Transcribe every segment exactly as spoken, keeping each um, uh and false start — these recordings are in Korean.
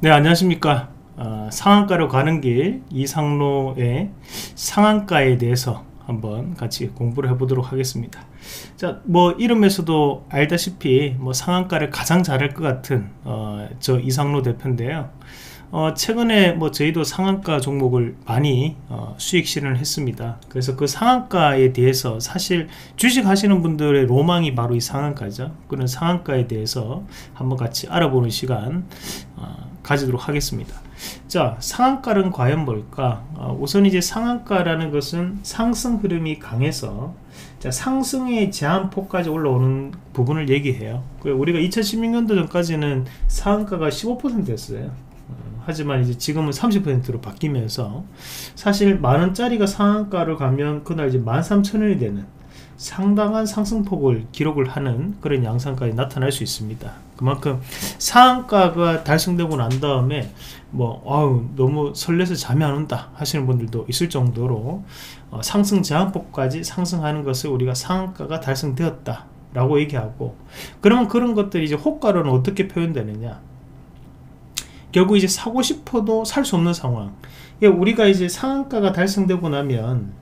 네, 안녕하십니까. 어, 상한가로 가는 길 이상로의 상한가에 대해서 한번 같이 공부를 해보도록 하겠습니다. 자, 뭐 이름에서도 알다시피 뭐 상한가를 가장 잘할 것 같은 어, 저 이상로 대표인데요. 어, 최근에 뭐 저희도 상한가 종목을 많이 어, 수익 실현을 했습니다. 그래서 그 상한가에 대해서 사실 주식 하시는 분들의 로망이 바로 이 상한가죠. 그런 상한가에 대해서 한번 같이 알아보는 시간 어, 가지도록 하겠습니다. 자, 상한가는 과연 뭘까? 어, 우선 이제 상한가라는 것은 상승 흐름이 강해서 자, 상승의 제한폭까지 올라오는 부분을 얘기해요. 우리가 이천십육 년도 전까지는 상한가가 십오 퍼센트였어요. 하지만 이제 지금은 삼십 퍼센트로 바뀌면서 사실 만원짜리가 상한가를 가면 그날 이제 만 삼천 원이 되는 상당한 상승폭을 기록을 하는 그런 양상까지 나타날 수 있습니다. 그만큼 상한가가 달성되고 난 다음에 뭐 아우 너무 설레서 잠이 안 온다 하시는 분들도 있을 정도로 어, 상승 제한폭까지 상승하는 것을 우리가 상한가가 달성되었다 라고 얘기하고, 그러면 그런 것들이 이제 호가로는 어떻게 표현되느냐, 결국 이제 사고 싶어도 살 수 없는 상황. 우리가 이제 상한가가 달성되고 나면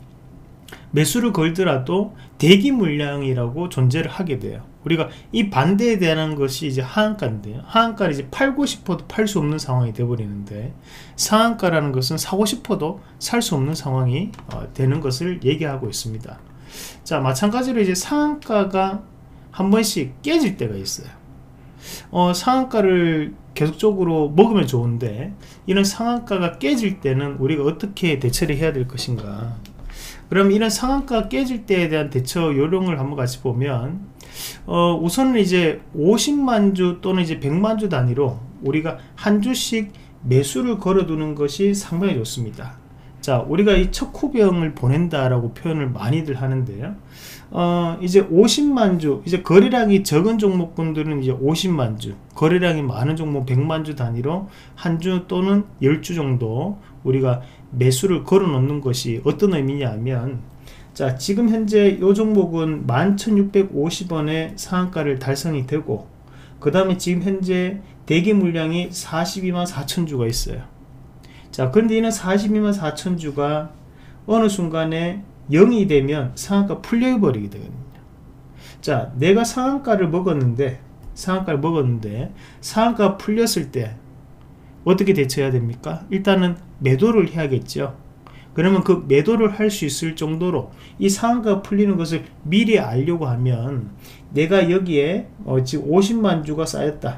매수를 걸더라도 대기 물량이라고 존재를 하게 돼요. 우리가 이 반대에 대한 것이 이제 하한가인데요. 하한가를 이제 팔고 싶어도 팔 수 없는 상황이 되어버리는데, 상한가라는 것은 사고 싶어도 살 수 없는 상황이 어, 되는 것을 얘기하고 있습니다. 자, 마찬가지로 이제 상한가가 한 번씩 깨질 때가 있어요. 어, 상한가를 계속적으로 먹으면 좋은데 이런 상한가가 깨질 때는 우리가 어떻게 대처를 해야 될 것인가. 그럼 이런 상한가가 깨질 때에 대한 대처 요령을 한번 같이 보면 어, 우선은 이제 오십만 주 또는 이제 백만 주 단위로 우리가 한 주씩 매수를 걸어두는 것이 상당히 좋습니다. 자, 우리가 이 척후병을 보낸다라고 표현을 많이들 하는데요. 어, 이제 오십만 주, 이제 거래량이 적은 종목분들은 이제 오십만 주, 거래량이 많은 종목 백만 주 단위로 한 주 또는 열 주 정도 우리가 매수를 걸어 놓는 것이 어떤 의미냐 하면, 자, 지금 현재 이 종목은 만 천육백오십 원의 상한가를 달성이 되고, 그 다음에 지금 현재 대기 물량이 사십이만 사천 주가 있어요. 자, 그런데 이는 사십이만 사천 주가 어느 순간에 영이 되면 상한가 풀려버리게 되거든요. 자, 내가 상한가를 먹었는데 상한가를 먹었는데 상한가 풀렸을 때 어떻게 대처해야 됩니까? 일단은 매도를 해야겠죠. 그러면 그 매도를 할 수 있을 정도로 이 상한가가 풀리는 것을 미리 알려고 하면, 내가 여기에 어, 지금 오십만 주가 쌓였다.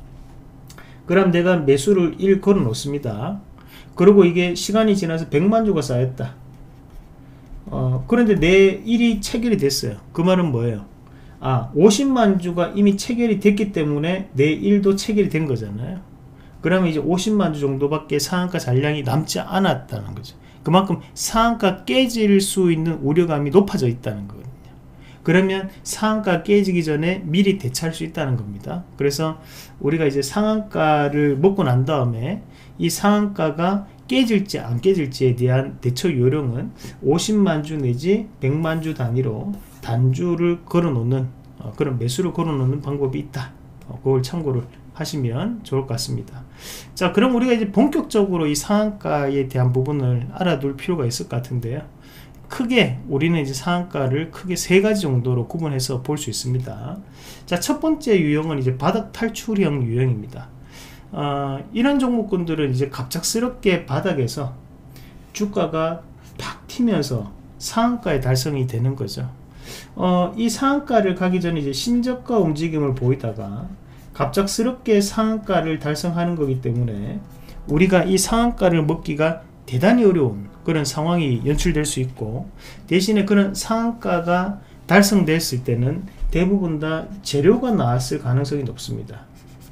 그럼 내가 매수를 일 걸어 놓습니다. 그리고 이게 시간이 지나서 백만 주가 쌓였다. 어, 그런데 내 일이 체결이 됐어요. 그 말은 뭐예요? 아, 오십만 주가 이미 체결이 됐기 때문에 내 일도 체결이 된 거잖아요. 그러면 이제 오십만 주 정도밖에 상한가 잔량이 남지 않았다는 거죠. 그만큼 상한가 깨질 수 있는 우려감이 높아져 있다는 거거든요. 그러면 상한가 깨지기 전에 미리 대처할 수 있다는 겁니다. 그래서 우리가 이제 상한가를 먹고 난 다음에 이 상한가가 깨질지 안 깨질지에 대한 대처 요령은 오십만 주 내지 백만 주 단위로 단주를 걸어 놓는 어, 그런 매수를 걸어 놓는 방법이 있다. 어, 그걸 참고를 하시면 좋을 것 같습니다. 자, 그럼 우리가 이제 본격적으로 이 상한가에 대한 부분을 알아둘 필요가 있을 것 같은데요. 크게 우리는 이제 상한가를 크게 세 가지 정도로 구분해서 볼 수 있습니다. 자, 첫 번째 유형은 이제 바닥 탈출형 유형입니다. 어, 이런 종목군들은 이제 갑작스럽게 바닥에서 주가가 팍 튀면서 상한가에 달성이 되는 거죠. 어, 이 상한가를 가기 전에 이제 신저가 움직임을 보이다가 갑작스럽게 상한가를 달성하는 거기 때문에 우리가 이 상한가를 먹기가 대단히 어려운 그런 상황이 연출될 수 있고, 대신에 그런 상한가가 달성됐을 때는 대부분 다 재료가 나왔을 가능성이 높습니다.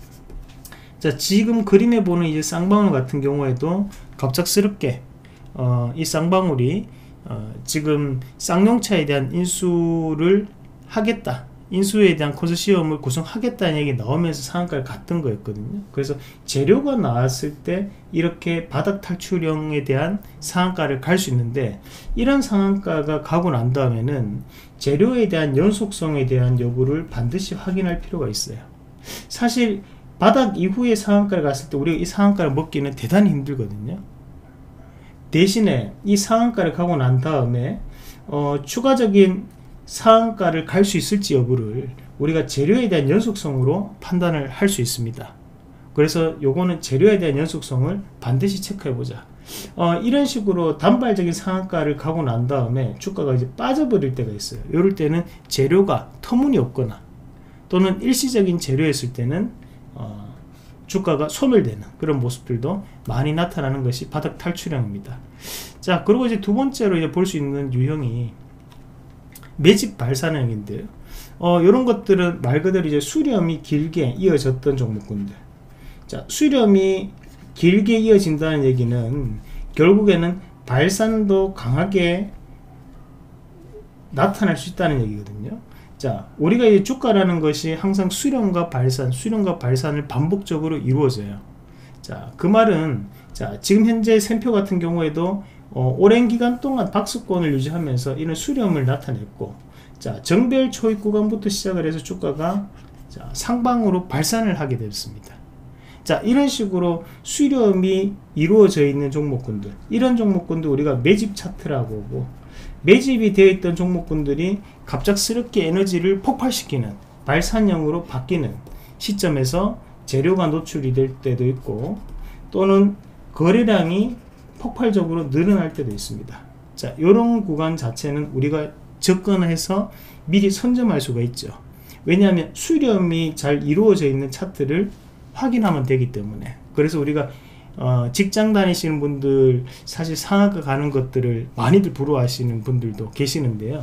자, 지금 그림에 보는 이제 쌍방울 같은 경우에도 갑작스럽게 어, 이 쌍방울이 어, 지금 쌍용차에 대한 인수를 하겠다, 인수에 대한 컨소시엄을 구성하겠다는 얘기 나오면서 상한가를 갔던 거였거든요. 그래서 재료가 나왔을 때 이렇게 바닥 탈출형에 대한 상한가를 갈 수 있는데, 이런 상한가가 가고 난 다음에는 재료에 대한 연속성에 대한 여부를 반드시 확인할 필요가 있어요. 사실 바닥 이후에 상한가를 갔을 때 우리가 이 상한가를 먹기는 대단히 힘들거든요. 대신에 이 상한가를 가고 난 다음에 어, 추가적인 상한가를 갈 수 있을지 여부를 우리가 재료에 대한 연속성으로 판단을 할 수 있습니다. 그래서 요거는 재료에 대한 연속성을 반드시 체크해 보자. 어, 이런 식으로 단발적인 상한가를 가고 난 다음에 주가가 이제 빠져버릴 때가 있어요. 이럴 때는 재료가 터무니없거나 또는 일시적인 재료였을 때는 어, 주가가 소멸되는 그런 모습들도 많이 나타나는 것이 바닥 탈출형입니다. 자, 그리고 이제 두 번째로 이제 볼 수 있는 유형이 매집 발산형인데요. 어, 이런 것들은 말 그대로 이제 수렴이 길게 이어졌던 종목군들. 자, 수렴이 길게 이어진다는 얘기는 결국에는 발산도 강하게 나타날 수 있다는 얘기거든요. 자, 우리가 이 주가라는 것이 항상 수렴과 발산, 수렴과 발산을 반복적으로 이루어져요. 자, 그 말은 자, 지금 현재 샘표 같은 경우에도 어, 오랜 기간 동안 박스권을 유지하면서 이런 수렴을 나타냈고, 자, 정별 초입 구간부터 시작을 해서 주가가 자, 상방으로 발산을 하게 됐습니다. 자, 이런 식으로 수렴이 이루어져 있는 종목군들, 이런 종목군들 우리가 매집 차트라고 하고, 매집이 되어 있던 종목군들이 갑작스럽게 에너지를 폭발시키는 발산형으로 바뀌는 시점에서 재료가 노출이 될 때도 있고, 또는 거래량이 폭발적으로 늘어날 때도 있습니다. 자, 이런 구간 자체는 우리가 접근해서 미리 선점할 수가 있죠. 왜냐하면 수렴이 잘 이루어져 있는 차트를 확인하면 되기 때문에. 그래서 우리가 어, 직장 다니시는 분들 사실 상한가 가는 것들을 많이들 부러워하시는 분들도 계시는데요.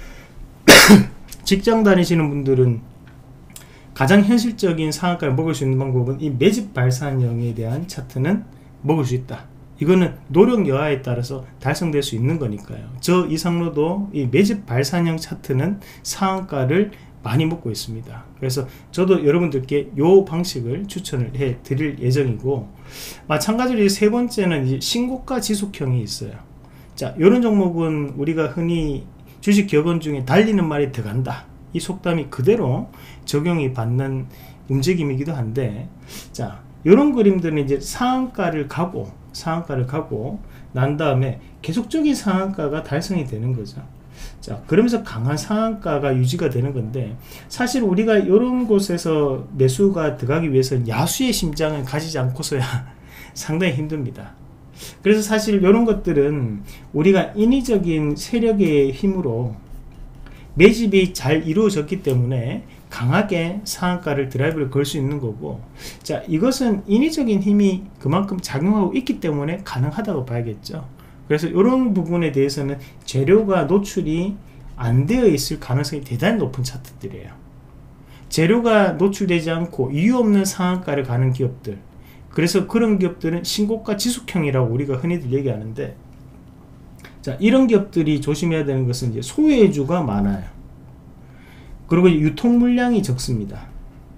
직장 다니시는 분들은 가장 현실적인 상한가를 먹을 수 있는 방법은 이 매집 발산형에 대한 차트는 먹을 수 있다. 이거는 노력 여하에 따라서 달성될 수 있는 거니까요. 저 이상로도 이 매집 발산형 차트는 상한가를 많이 먹고 있습니다. 그래서 저도 여러분들께 이 방식을 추천을 해 드릴 예정이고, 마찬가지로 세 번째는 이제 신고가 지속형이 있어요. 자, 이런 종목은 우리가 흔히 주식 격언 중에 달리는 말이 들어간다, 이 속담이 그대로 적용이 받는 움직임이기도 한데, 자, 이런 그림들은 이제 상한가를 가고 상한가를 가고 난 다음에 계속적인 상한가가 달성이 되는 거죠. 자, 그러면서 강한 상한가가 유지가 되는 건데, 사실 우리가 이런 곳에서 매수가 들어가기 위해서는 야수의 심장을 가지지 않고서야 상당히 힘듭니다. 그래서 사실 이런 것들은 우리가 인위적인 세력의 힘으로 매집이 잘 이루어졌기 때문에 강하게 상한가를 드라이브를 걸 수 있는 거고, 자, 이것은 인위적인 힘이 그만큼 작용하고 있기 때문에 가능하다고 봐야겠죠. 그래서 이런 부분에 대해서는 재료가 노출이 안 되어 있을 가능성이 대단히 높은 차트들이에요. 재료가 노출되지 않고 이유 없는 상한가를 가는 기업들, 그래서 그런 기업들은 신고가 지속형이라고 우리가 흔히들 얘기하는데, 자, 이런 기업들이 조심해야 되는 것은 이제 소외주가 많아요. 그리고 유통 물량이 적습니다.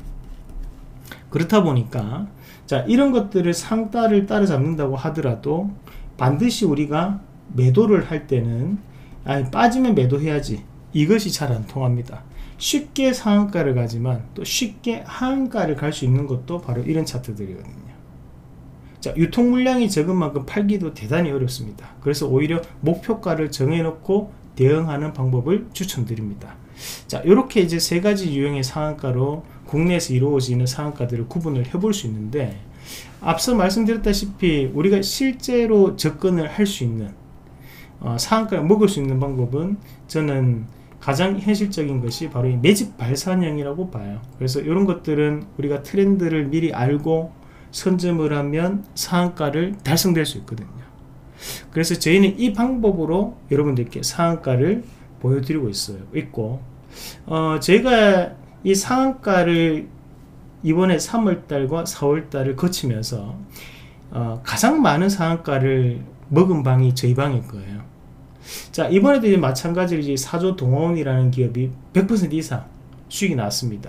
그렇다 보니까 자, 이런 것들을 상따를 따라잡는다고 하더라도 반드시 우리가 매도를 할 때는 아니, 빠지면 매도해야지, 이것이 잘 안 통합니다. 쉽게 상한가를 가지만 또 쉽게 하한가를 갈 수 있는 것도 바로 이런 차트들이거든요. 자, 유통 물량이 적은 만큼 팔기도 대단히 어렵습니다. 그래서 오히려 목표가를 정해놓고 대응하는 방법을 추천드립니다. 자, 이렇게 이제 세 가지 유형의 상한가로 국내에서 이루어지는 상한가들을 구분을 해볼 수 있는데, 앞서 말씀드렸다시피 우리가 실제로 접근을 할 수 있는 어, 상한가를 먹을 수 있는 방법은 저는 가장 현실적인 것이 바로 이 매집 발산형이라고 봐요. 그래서 이런 것들은 우리가 트렌드를 미리 알고 선점을 하면 상한가를 달성될 수 있거든요. 그래서 저희는 이 방법으로 여러분들께 상한가를 보여드리고 있어요. 있고, 어, 저희가 이 상한가를 이번에 삼월달과 사월달을 거치면서 어, 가장 많은 상한가를 먹은 방이 저희 방일 거예요. 자, 이번에도 이제 마찬가지로 이제 사조 동아원이라는 기업이 백 퍼센트 이상 수익이 나왔습니다.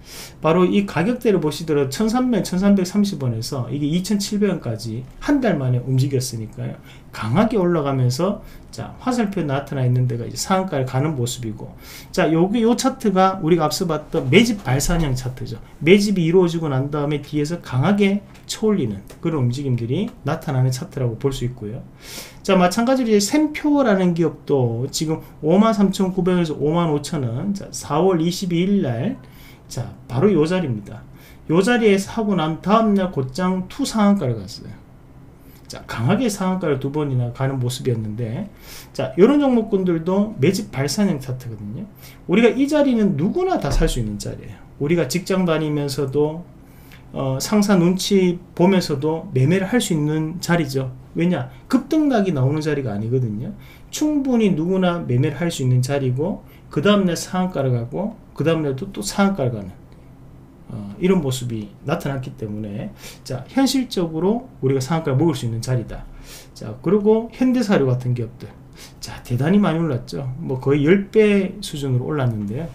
바로 이 가격대를 보시더라도 천삼백, 천삼백삼십 원에서 이게 이천칠백 원까지 한 달 만에 움직였으니까요. 강하게 올라가면서 자, 화살표 나타나 있는 데가 이제 상한가를 가는 모습이고, 자, 여기 요 차트가 우리가 앞서 봤던 매집 발산형 차트죠. 매집이 이루어지고 난 다음에 뒤에서 강하게 쳐올리는 그런 움직임들이 나타나는 차트라고 볼 수 있고요. 자, 마찬가지로 이제 샘표라는 기업도 지금 오만 삼천구백 원에서 오만 오천 원, 자, 사월 이십이일 날, 자, 바로 요 자리입니다. 요 자리에서 하고 난 다음날 곧장 투 상한가를 갔어요. 자, 강하게 상한가를 두 번이나 가는 모습이었는데, 자, 이런 종목군들도 매집 발산형 차트거든요. 우리가 이 자리는 누구나 다 살 수 있는 자리예요. 우리가 직장 다니면서도 어, 상사 눈치 보면서도 매매를 할 수 있는 자리죠. 왜냐? 급등락이 나오는 자리가 아니거든요. 충분히 누구나 매매를 할 수 있는 자리고, 그 다음날 상한가를 가고, 그 다음날도 또 상한가를 가는 어, 이런 모습이 나타났기 때문에, 자, 현실적으로 우리가 상한가를 먹을 수 있는 자리다. 자, 그리고 현대사료 같은 기업들, 자, 대단히 많이 올랐죠. 뭐 거의 십 배 수준으로 올랐는데요.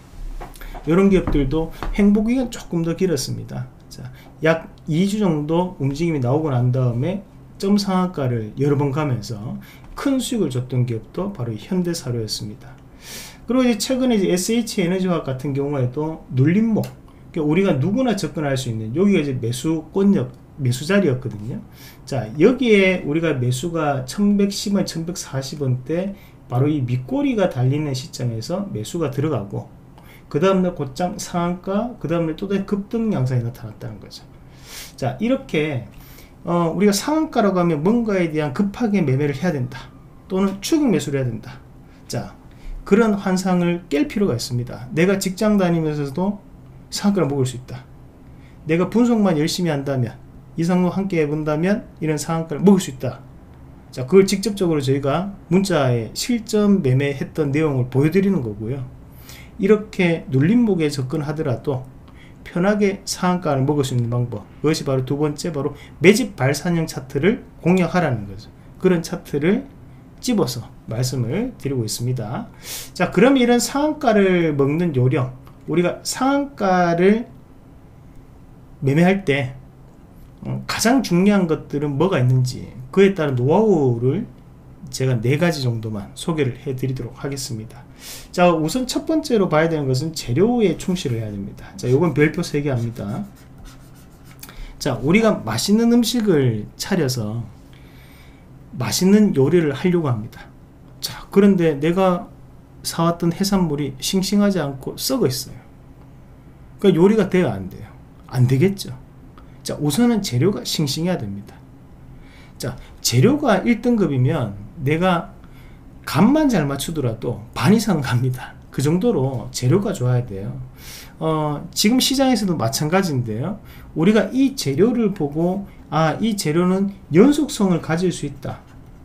이런 기업들도 행보기간 조금 더 길었습니다. 자, 약 이 주 정도 움직임이 나오고 난 다음에 점 상한가를 여러 번 가면서 큰 수익을 줬던 기업도 바로 현대사료였습니다. 그리고 이제 최근에 이제 에스에이치에너지화학 같은 경우에도 눌림목, 그러니까 우리가 누구나 접근할 수 있는, 여기가 이제 매수권역, 매수 자리였거든요. 자, 여기에 우리가 매수가 천백십 원, 천백사십 원대 바로 이 밑꼬리가 달리는 시점에서 매수가 들어가고, 그 다음날 곧장 상한가, 그 다음날 또다시 급등 양상이 나타났다는 거죠. 자, 이렇게 어, 우리가 상한가라고 하면 뭔가에 대한 급하게 매매를 해야 된다, 또는 추격 매수를 해야 된다. 자, 그런 환상을 깰 필요가 있습니다. 내가 직장 다니면서도 상한가를 먹을 수 있다. 내가 분석만 열심히 한다면, 이상로 함께 해본다면 이런 상한가를 먹을 수 있다. 자, 그걸 직접적으로 저희가 문자에 실전 매매했던 내용을 보여드리는 거고요. 이렇게 눌림목에 접근하더라도 편하게 상한가를 먹을 수 있는 방법, 그것이 바로 두 번째, 바로 매집 발산형 차트를 공략하라는 거죠. 그런 차트를 집어서 말씀을 드리고 있습니다. 자, 그럼 이런 상한가를 먹는 요령, 우리가 상한가를 매매할 때 가장 중요한 것들은 뭐가 있는지, 그에 따른 노하우를 제가 네 가지 정도만 소개를 해 드리도록 하겠습니다. 자, 우선 첫 번째로 봐야 되는 것은 재료에 충실을 해야 됩니다. 자, 요건 별표 세 개 합니다. 자, 우리가 맛있는 음식을 차려서 맛있는 요리를 하려고 합니다. 자, 그런데 내가 사왔던 해산물이 싱싱하지 않고 썩어 있어요. 그러니까 요리가 돼야 안 돼요. 안 되겠죠. 자, 우선은 재료가 싱싱해야 됩니다. 자, 재료가 일 등급이면 내가 간만 잘 맞추더라도 반 이상 갑니다. 그 정도로 재료가 좋아야 돼요. 어, 지금 시장에서도 마찬가지인데요. 우리가 이 재료를 보고, 아, 이 재료는 연속성을 가질 수 있다,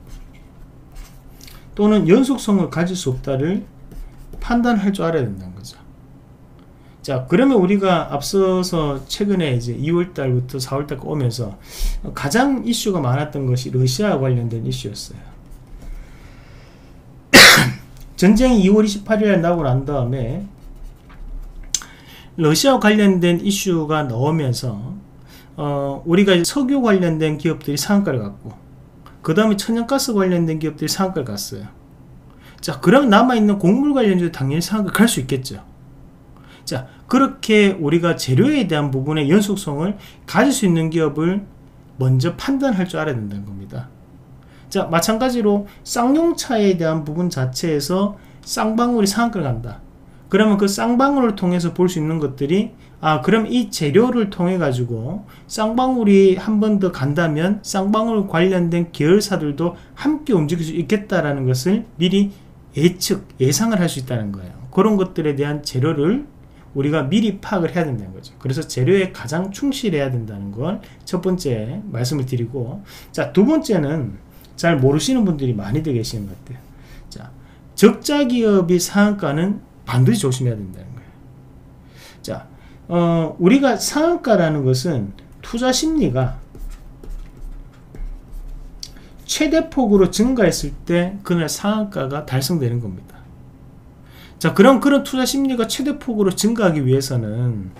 또는 연속성을 가질 수 없다를 판단할 줄 알아야 된다는 거죠. 자, 그러면 우리가 앞서서 최근에 이제 이월 달부터 사월 달까지 오면서 가장 이슈가 많았던 것이 러시아와 관련된 이슈였어요. 전쟁이 이월 이십팔일 날 나오고 난 다음에 러시아와 관련된 이슈가 나오면서 어, 우리가 석유 관련된 기업들이 상한가를 갔고, 그 다음에 천연가스 관련된 기업들이 상한가를 갔어요. 자, 그럼 남아있는 곡물 관련주도 당연히 상한가 갈 수 있겠죠. 자, 그렇게 우리가 재료에 대한 부분의 연속성을 가질 수 있는 기업을 먼저 판단할 줄 알아야 된다는 겁니다. 자, 마찬가지로 쌍용차에 대한 부분 자체에서 쌍방울이 상한가를 간다. 그러면 그 쌍방울을 통해서 볼 수 있는 것들이, 아, 그럼 이 재료를 통해 가지고 쌍방울이 한 번 더 간다면 쌍방울 관련된 계열사들도 함께 움직일 수 있겠다라는 것을 미리 예측, 예상을 할 수 있다는 거예요. 그런 것들에 대한 재료를 우리가 미리 파악을 해야 된다는 거죠. 그래서 재료에 가장 충실해야 된다는 걸 첫 번째 말씀을 드리고, 자, 두 번째는 잘 모르시는 분들이 많이 되 계시는 것 같아요. 자, 적자 기업이 상한가는 반드시 조심해야 된다는 거예요. 자, 어, 우리가 상한가라는 것은 투자 심리가 최대폭으로 증가했을 때 그날 상한가가 달성되는 겁니다. 자, 그럼 그런 투자 심리가 최대폭으로 증가하기 위해서는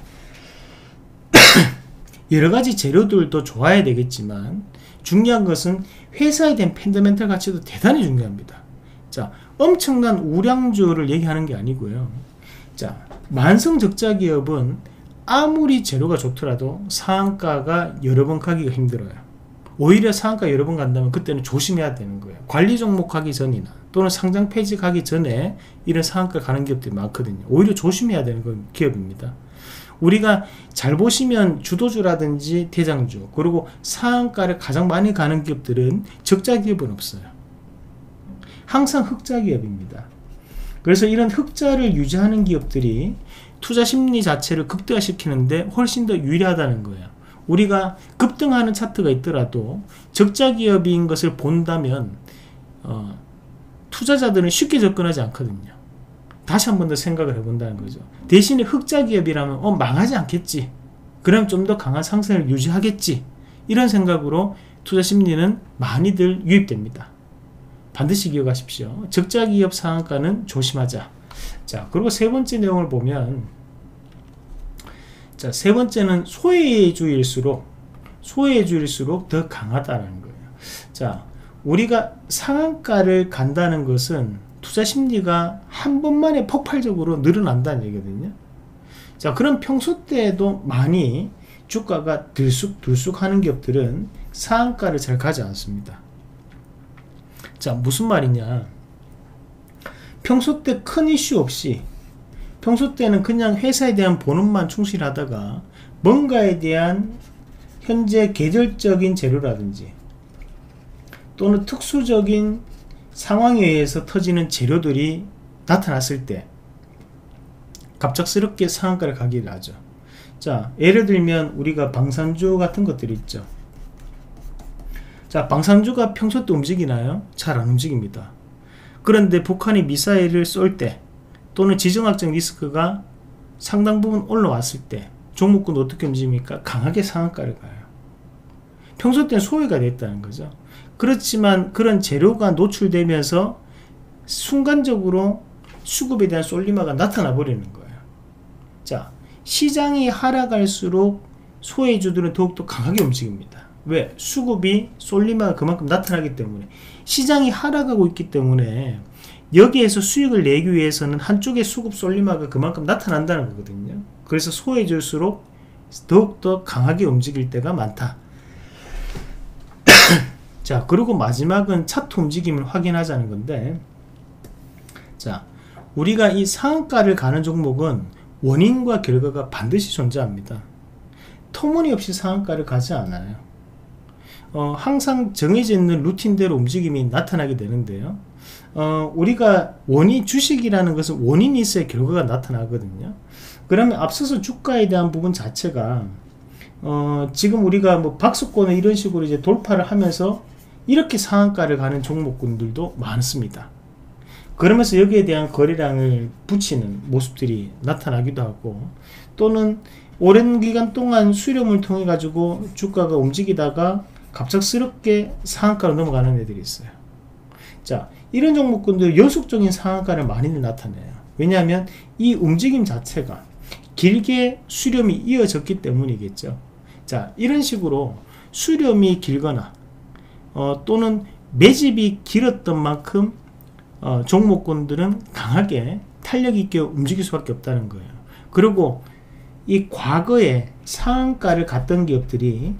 여러가지 재료들도 좋아야 되겠지만 중요한 것은 회사에 대한 펀더멘털 가치도 대단히 중요합니다. 자, 엄청난 우량주를 얘기하는 게 아니고요. 자, 만성적자 기업은 아무리 재료가 좋더라도 상한가가 여러 번 가기가 힘들어요. 오히려 상한가 여러 번 간다면 그때는 조심해야 되는 거예요. 관리 종목 가기 전이나 또는 상장 폐지 가기 전에 이런 상한가 가는 기업들이 많거든요. 오히려 조심해야 되는 건 기업입니다. 우리가 잘 보시면 주도주라든지 대장주, 그리고 상한가를 가장 많이 가는 기업들은 적자 기업은 없어요. 항상 흑자 기업입니다. 그래서 이런 흑자를 유지하는 기업들이 투자 심리 자체를 극대화시키는데 훨씬 더 유리하다는 거예요. 우리가 급등하는 차트가 있더라도 적자 기업인 것을 본다면 어, 투자자들은 쉽게 접근하지 않거든요. 다시 한 번 더 생각을 해본다는 거죠. 대신에 흑자 기업이라면 어, 망하지 않겠지, 그럼 좀 더 강한 상승을 유지하겠지, 이런 생각으로 투자 심리는 많이들 유입됩니다. 반드시 기억하십시오. 적자 기업 상한가는 조심하자. 자, 그리고 세 번째 내용을 보면, 자, 세 번째는 소외주일수록 소외주일수록 더 강하다는 거예요. 자, 우리가 상한가를 간다는 것은 투자 심리가 한 번만에 폭발적으로 늘어난다는 얘기거든요. 자, 그럼 평소 때에도 많이 주가가 들쑥들쑥 하는 기업들은 상한가를 잘 가지 않습니다. 자, 무슨 말이냐, 평소 때 큰 이슈 없이, 평소 때는 그냥 회사에 대한 본업만 충실하다가 뭔가에 대한 현재 계절적인 재료라든지 또는 특수적인 상황에 의해서 터지는 재료들이 나타났을 때 갑작스럽게 상한가를 가기를 하죠. 자, 예를 들면 우리가 방산주 같은 것들이 있죠. 자, 방산주가 평소 때 움직이나요? 잘 안 움직입니다. 그런데 북한이 미사일을 쏠 때 또는 지정학적 리스크가 상당 부분 올라왔을 때 종목군도 어떻게 움직입니까? 강하게 상한가를 가요. 평소 때는 소외가 됐다는 거죠. 그렇지만 그런 재료가 노출되면서 순간적으로 수급에 대한 솔리마가 나타나 버리는 거예요. 자, 시장이 하락할수록 소외주들은 더욱더 강하게 움직입니다. 왜? 수급이 솔리마가 그만큼 나타나기 때문에. 시장이 하락하고 있기 때문에 여기에서 수익을 내기 위해서는 한쪽의 수급 솔리마가 그만큼 나타난다는 거거든요. 그래서 소외줄수록 더욱더 강하게 움직일 때가 많다. 자, 그리고 마지막은 차트 움직임을 확인하자는 건데, 자, 우리가 이 상한가를 가는 종목은 원인과 결과가 반드시 존재합니다. 터무니없이 상한가를 가지 않아요. 어, 항상 정해져 있는 루틴대로 움직임이 나타나게 되는데요. 어, 우리가 원인, 주식이라는 것은 원인이 있어야 결과가 나타나거든요. 그러면 앞서서 주가에 대한 부분 자체가 어, 지금 우리가 뭐 박스권을 이런 식으로 이제 돌파를 하면서 이렇게 상한가를 가는 종목군들도 많습니다. 그러면서 여기에 대한 거래량을 붙이는 모습들이 나타나기도 하고, 또는 오랜 기간 동안 수렴을 통해 가지고 주가가 움직이다가 갑작스럽게 상한가로 넘어가는 애들이 있어요. 자, 이런 종목군들 연속적인 상한가를 많이들 나타내요. 왜냐하면 이 움직임 자체가 길게 수렴이 이어졌기 때문이겠죠. 자, 이런 식으로 수렴이 길거나 어, 또는 매집이 길었던 만큼 어, 종목군들은 강하게 탄력 있게 움직일 수밖에 없다는 거예요. 그리고 이 과거에 상한가를 갔던 기업들이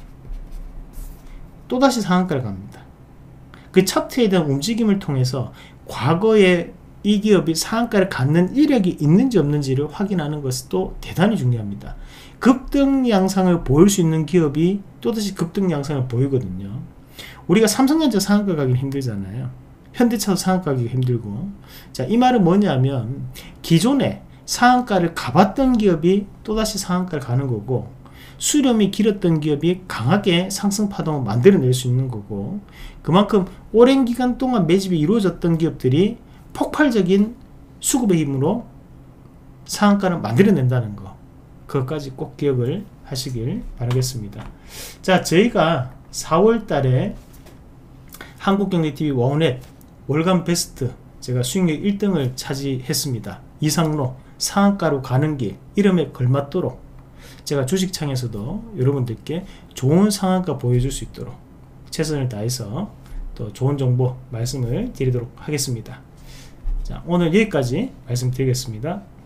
또다시 상한가를 갑니다. 그 차트에 대한 움직임을 통해서 과거에 이 기업이 상한가를 갖는 이력이 있는지 없는지를 확인하는 것이 또 대단히 중요합니다. 급등 양상을 보일 수 있는 기업이 또다시 급등 양상을 보이거든요. 우리가 삼성전자 상한가 가기 힘들잖아요. 현대차도 상한가 가기 힘들고. 자, 이 말은 뭐냐면 기존에 상한가를 가봤던 기업이 또다시 상한가를 가는 거고, 수렴이 길었던 기업이 강하게 상승 파동을 만들어낼 수 있는 거고, 그만큼 오랜 기간 동안 매집이 이루어졌던 기업들이 폭발적인 수급의 힘으로 상한가를 만들어낸다는 거, 그것까지 꼭 기억을 하시길 바라겠습니다. 자, 저희가 사월 달에 한국경제티비 원넷 월간 베스트 제가 수익률 일 등을 차지했습니다. 이상로 상한가로 가는 길 이름에 걸맞도록 제가 주식창에서도 여러분들께 좋은 상한가 보여줄 수 있도록 최선을 다해서 또 좋은 정보 말씀을 드리도록 하겠습니다. 자, 오늘 여기까지 말씀드리겠습니다.